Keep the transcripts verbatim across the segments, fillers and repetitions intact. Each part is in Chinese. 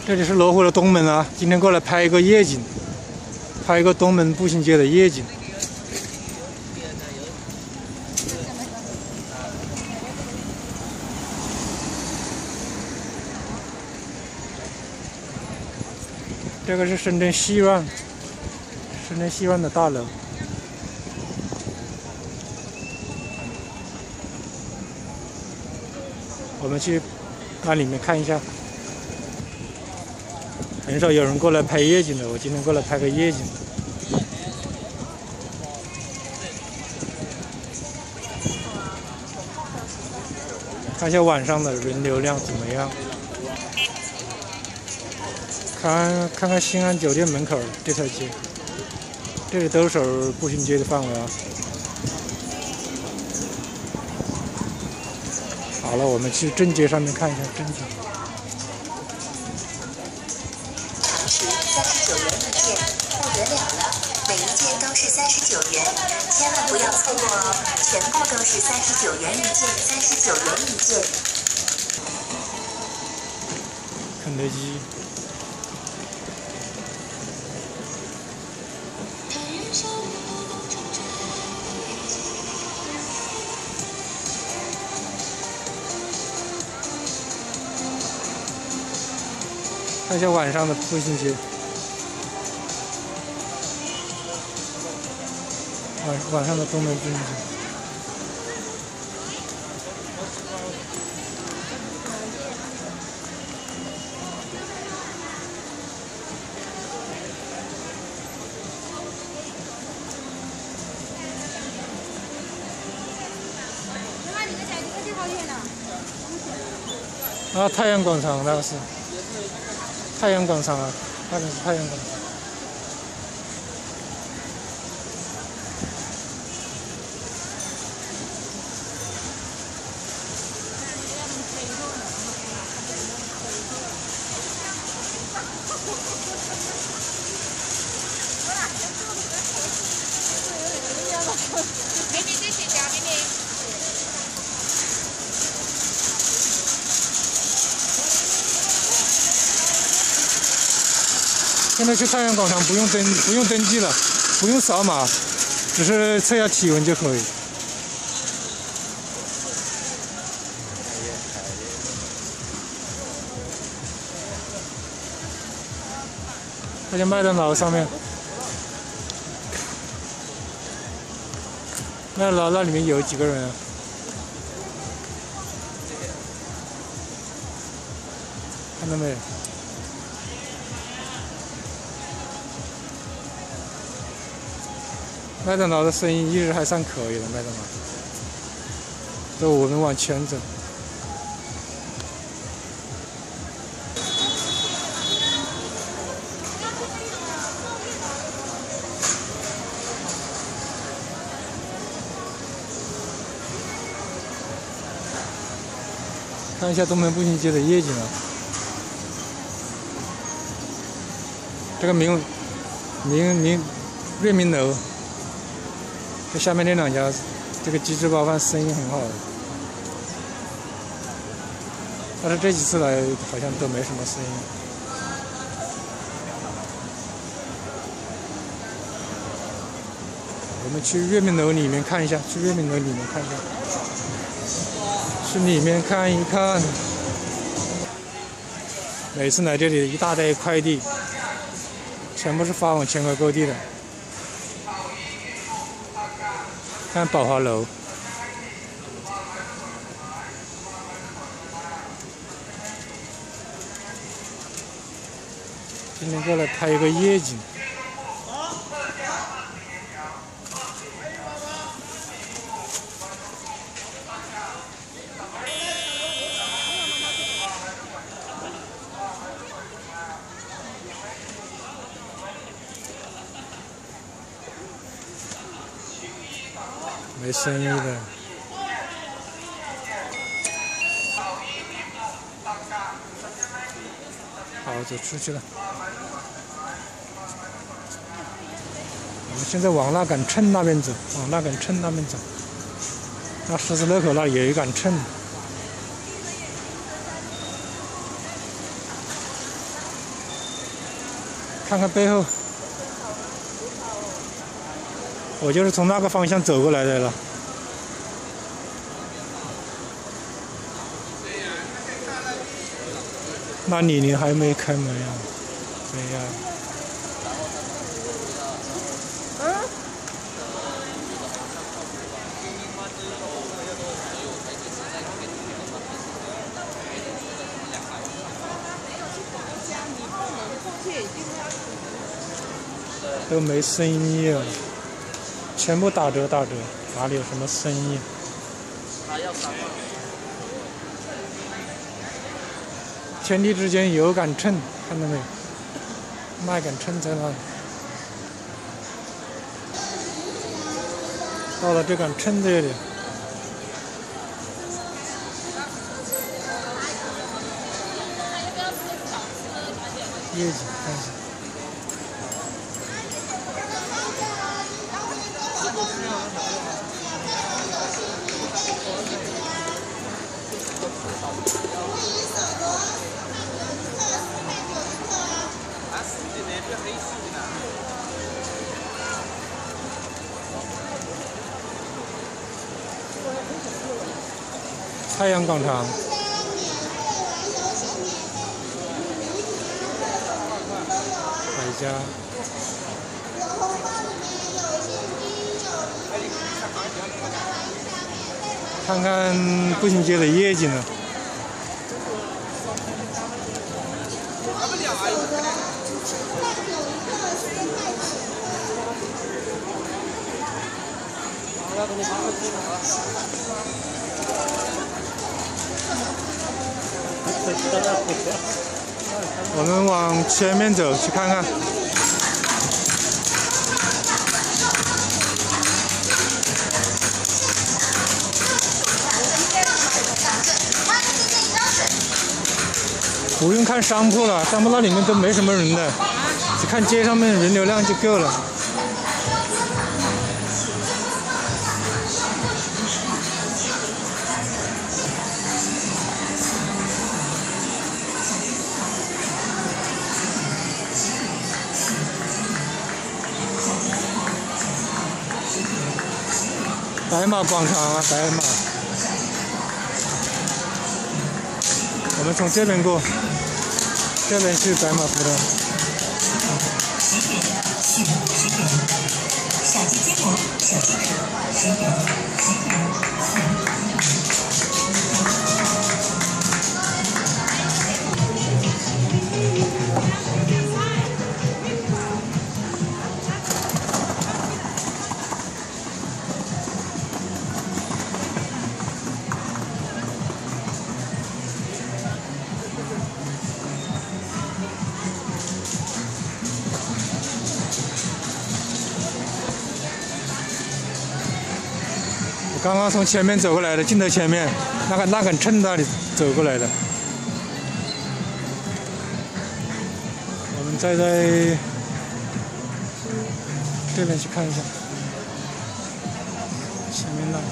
这里是罗湖的东门啊，今天过来拍一个夜景，拍一个东门步行街的夜景。这个是深圳西苑，深圳西苑的大楼。我们去那里面看一下。 很少有人过来拍夜景的，我今天过来拍个夜景。看一下晚上的人流量怎么样？看看看新安酒店门口这条街，这里都是步行街的范围啊。好了，我们去正街上面看一下正街。 三十九元一件，不得了了！每一件都是三十九元，千万不要错过哦！全部都是三十九元一件，三十九元一件。 肯德基。看一下晚上的步行街。 晚晚上的东门步行街，啊，太阳广场那个是太阳广场啊，那个是太阳广场。 现在去太阳广场不用登不用登记了，不用扫码，只是测下体温就可以。看见麦当劳上面，麦当劳那里面有几个人啊？看到没有？ 麦当劳的生意一直还算可以的，麦当劳。走，我们往前走。看一下东门步行街的夜景啊。这个明明明瑞民楼。 这下面这两家，这个鸡翅包饭生意很好的，但是这几次来好像都没什么生意。我们去月明楼里面看一下，去月明楼里面看一下，去里面看一看。每次来这里一大袋快递，全部是发往全国各地的。 看宝华楼，今天过来拍一个夜景。没生意的。好，走出去了。我们现在往那杆秤那边走，往那杆秤那边走。那十字路口那里有一杆秤。 看看背后，我就是从那个方向走过来的了。那李宁还没开门呀？没呀。嗯。都没生意啊，全部打折打折，哪里有什么生意？天地之间有杆秤，看到没有？那杆秤在那里。到了这杆秤这里，业绩看一下。太阳广场，百家，看看步行街的业绩呢。我们往前面走，去看看。不用看商铺了，商铺那里面都没什么人的，只看街上面人流量就够了。白马广场啊，白马。我们从这边过，这边是白马服装。十点、十五、十点，小鸡坚果、小鸡壳，十点、十点、四点。刚刚从前面走过来的，镜头前面那个那杆秤那里走过来的。我们再在这边去看一下，前面那里。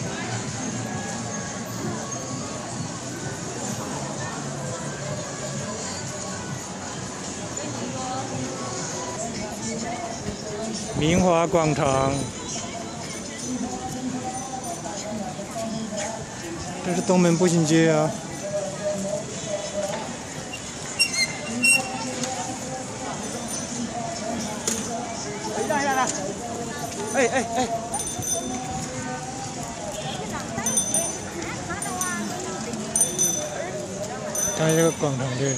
明华广场。这是东门步行街啊！让让让！哎哎哎！看这个广场这里，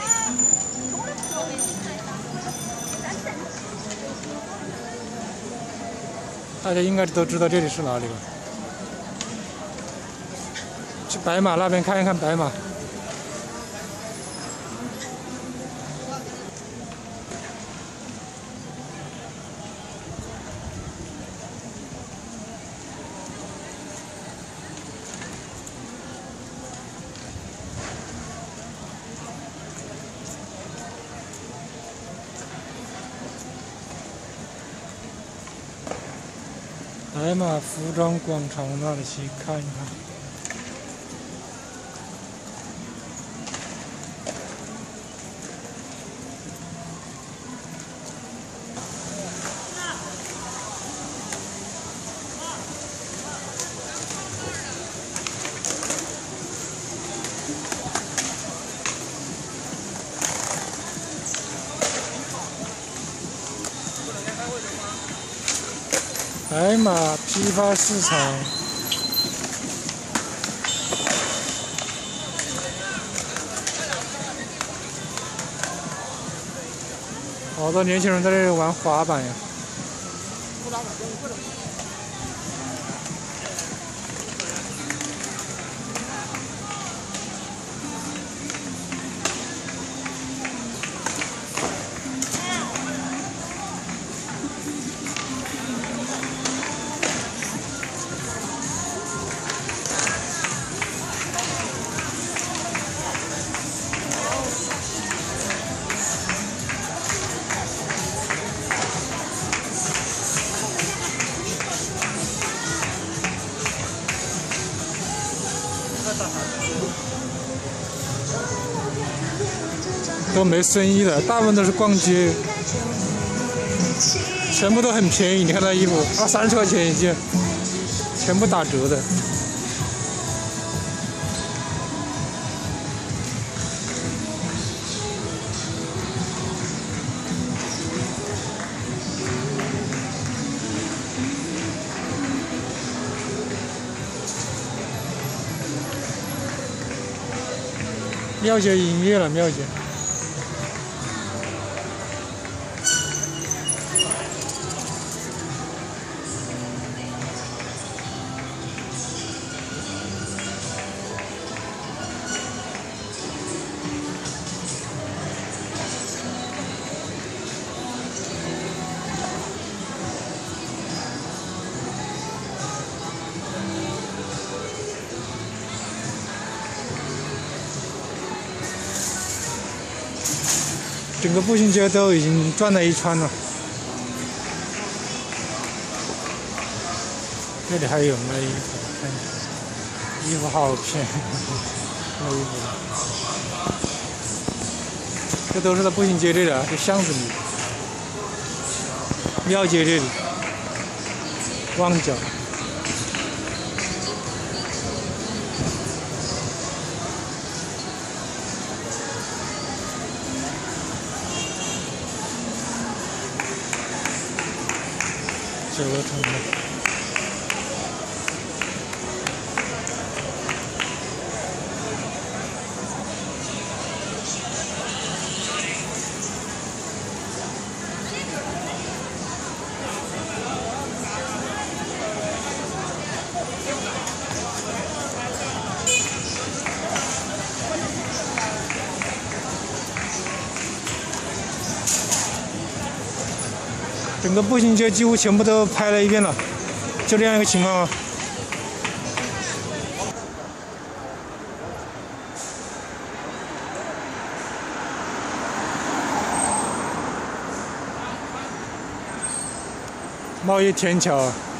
大家应该都知道这里是哪里吧？去白马那边看一看白马。白马服装广场那里去看一看。 白马批发市场。好多年轻人在这里玩滑板呀。都没生意了，大部分都是逛街，全部都很便宜。你看那衣服，二三十块钱一件，全部打折的。庙街营业了，庙街。整个步行街都已经转了一圈了。这里还有卖衣服，看一下，衣服好便宜，卖衣服。这都是在步行街这里啊，这巷子里。庙街这里，旺角。九个城的。整个步行街几乎全部都拍了一遍了，就这样一个情况啊。贸易天桥啊。